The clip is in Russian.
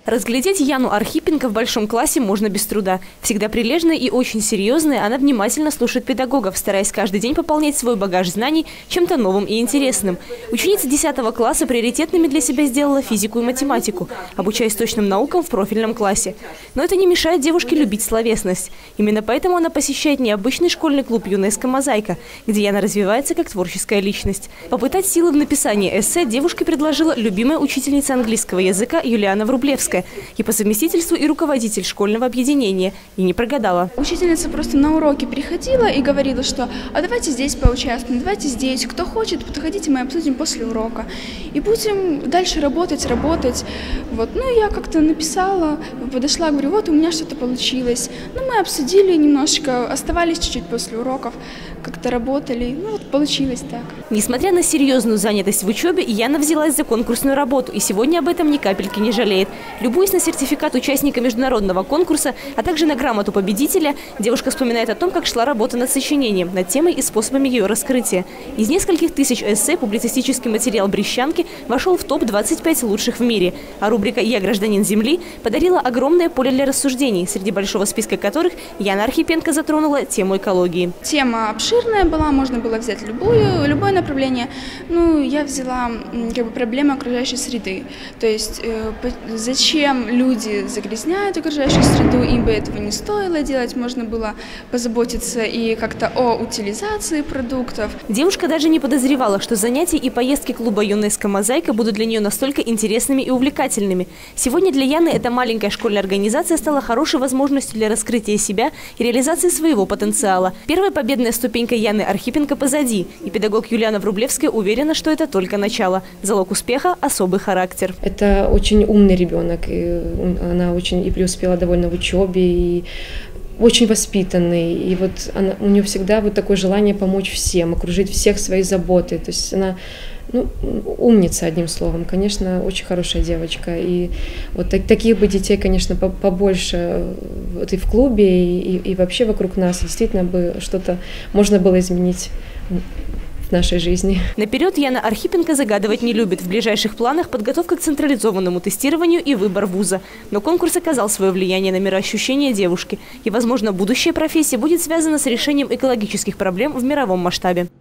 Разглядеть Яну Архипенко в большом классе можно без труда. Всегда прилежная и очень серьезная, она внимательно слушает педагогов, стараясь каждый день пополнять свой багаж знаний чем-то новым и интересным. Ученица 10 класса приоритетными для себя сделала физику и математику, обучаясь точным наукам в профильном классе. Но это не мешает девушке любить словесность. Именно поэтому она посещает необычный школьный клуб «ЮНЕСКО Мозаика», где Яна развивается как творческая личность. Попытать силы в написании эссе девушке предложила любимая учительница английского языка Юлиана Врублевская и по совместительству и руководитель школьного объединения. И не прогадала. Учительница просто на уроке приходила и говорила, что «а давайте здесь поучаствуем, давайте здесь, кто хочет, подходите, мы обсудим после урока. И будем дальше работать. Вот. Ну, я как-то написала, подошла, говорю, вот у меня что-то получилось. Ну, мы обсудили немножко, оставались чуть-чуть после уроков, как-то работали. Ну, вот получилось так. Несмотря на серьезную занятость в учебе, Яна взялась за конкурсную работу и сегодня об этом ни капельки не жалеет. Любуясь на сертификат участника международного конкурса, а также на грамоту победителя, девушка вспоминает о том, как шла работа над сочинением, над темой и способами ее раскрытия. Из нескольких тысяч эссе публицистический материал «Брещанки» вошел в топ-25 лучших в мире, а рубрика «Я гражданин Земли» подарила огромное поле для рассуждений, среди большого списка которых Яна Архипенко затронула тему экологии. Тема обширная была, можно было взять любое направление. Ну, я взяла проблему окружающей среды. То есть зачем люди загрязняют окружающую среду, им бы этого не стоило делать, можно было позаботиться и как-то о утилизации продуктов. Девушка даже не подозревала, что занятия и поездки клуба «ЮНЕСКО Мозаика» будут для нее настолько интересными и увлекательными. Сегодня для Яны эта маленькая школьная организация стала хорошей возможностью для раскрытия себя и реализации своего потенциала. Первая победная ступенька Яны Архипенко позади, и педагог Юлиана Врублевская уверена, что это только начало. Залог успеха – особый характер. Это очень умный ребенок, и она очень и преуспела довольно в учебе, и очень воспитанный, и вот у нее всегда вот такое желание помочь всем, окружить всех своей заботой. То есть она умница, одним словом. Конечно, очень хорошая девочка. И вот таких бы детей, конечно, побольше вот и в клубе, и вообще вокруг нас. Действительно бы что-то можно было изменить в нашей жизни. Наперед Яна Архипенко загадывать не любит. В ближайших планах подготовка к централизованному тестированию и выбор вуза. Но конкурс оказал свое влияние на мироощущение девушки. И, возможно, будущая профессия будет связана с решением экологических проблем в мировом масштабе.